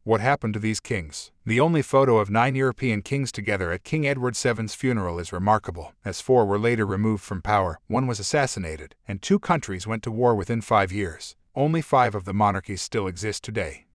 What happened to these kings? The only photo of 9 European kings together at King Edward VII's funeral is remarkable, as 4 were later removed from power, 1 was assassinated, and 2 countries went to war within 5 years. Only 5 of the monarchies still exist today.